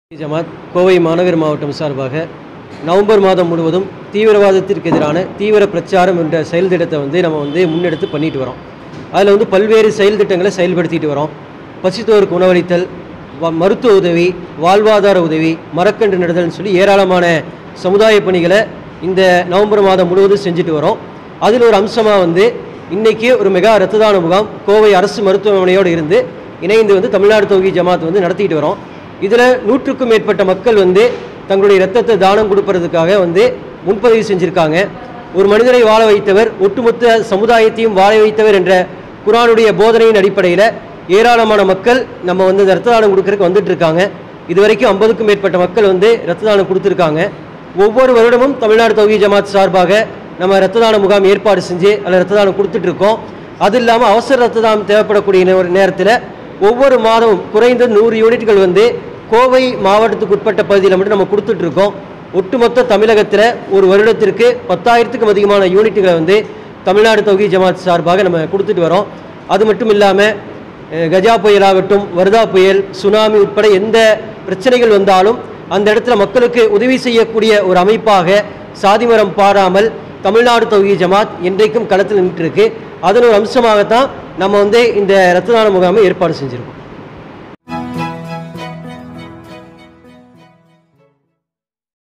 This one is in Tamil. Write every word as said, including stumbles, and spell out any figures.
ஜமாத் கோவை மாநகர் மாவட்டம் சார்பாக நவம்பர் மாதம் முழுவதும் தீவிரவாதத்திற்கு எதிரான தீவிர பிரச்சாரம் என்ற செயல் திட்டத்தை வந்து நம்ம வந்து முன்னெடுத்து பண்ணிட்டு வரோம். அதில் வந்து பல்வேறு செயல் திட்டங்களை செயல்படுத்திட்டு வரோம். பசித்தோருக்கு உணவளித்தல், மருத்துவ உதவி, வாழ்வாதார உதவி, மரக்கன்று நடுதல்னு சொல்லி ஏராளமான சமுதாய பணிகளை இந்த நவம்பர் மாதம் முழுவதும் செஞ்சுட்டு வரோம். அதில் ஒரு அம்சமாக வந்து இன்றைக்கி ஒரு மெகா இரத்த தான முகாம் கோவை அரசு மருத்துவமனையோடு இருந்து இணைந்து வந்து தமிழ்நாடு தௌஹீத் ஜமாத் வந்து நடத்திட்டு வரோம். இதில் நூற்றுக்கும் மேற்பட்ட மக்கள் வந்து தங்களுடைய இரத்தத்தை தானம் கொடுப்பதற்காக வந்து முன்பதிவு செஞ்சுருக்காங்க. ஒரு மனிதரை வாழ வைத்தவர் ஒட்டுமொத்த சமுதாயத்தையும் வாழ வைத்தவர் என்ற குர்ஆனுடைய போதனையின் அடிப்படையில் ஏராளமான மக்கள் நம்ம வந்து இந்த இரத்த தானம் கொடுக்கறதுக்கு வந்துட்டு இருக்காங்க. இது வரைக்கும் ஐம்பதுக்கும் மேற்பட்ட மக்கள் வந்து இரத்த தானம் கொடுத்துருக்காங்க. ஒவ்வொரு வருடமும் தமிழ்நாடு தௌஹீத் ஜமாத் சார்பாக நம்ம இரத்த தான முகாம் ஏற்பாடு செஞ்சு அதில் இரத்த தானம் கொடுத்துட்ருக்கோம். அது இல்லாமல் அவசர இரத்த தானம் தேவைப்படக்கூடிய ஒரு நேரத்தில் ஒவ்வொரு மாதமும் குறைந்த நூறு யூனிட்கள் வந்து கோவை மாவட்டத்துக்கு உட்பட்ட பகுதியில் மட்டும் நம்ம கொடுத்துட்ருக்கோம். ஒட்டுமொத்த தமிழகத்தில் ஒரு வருடத்திற்கு பத்தாயிரத்துக்கும் அதிகமான யூனிட்டுகளை வந்து தமிழ்நாடு தௌஹீத் ஜமாத் சார்பாக நம்ம கொடுத்துட்டு வரோம். அது மட்டும் இல்லாமல் கஜா புயலாகட்டும், வர்தா புயல், சுனாமி உட்பட எந்த பிரச்சனைகள் வந்தாலும் அந்த இடத்துல மக்களுக்கு உதவி செய்யக்கூடிய ஒரு அமைப்பாக சாதிமரம் பாராமல் தமிழ்நாடு தௌஹீத் ஜமாத் என்றைக்கும் களத்தில் நின்றுருக்கு. அதன் ஒரு அம்சமாகத்தான் நம்ம வந்து இந்த இரத்த தான முகாமை ஏற்பாடு செஞ்சுருக்கோம்.